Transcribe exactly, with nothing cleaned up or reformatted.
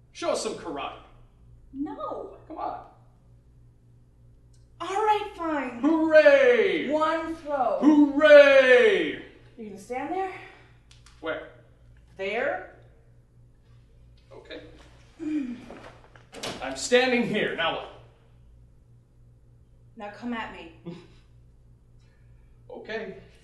Show us some karate. No. Come on. All right, fine. Hooray! One throw. Hooray! You're gonna stand there? Where? There? Okay. I'm standing here. Now what? Now come at me. Okay.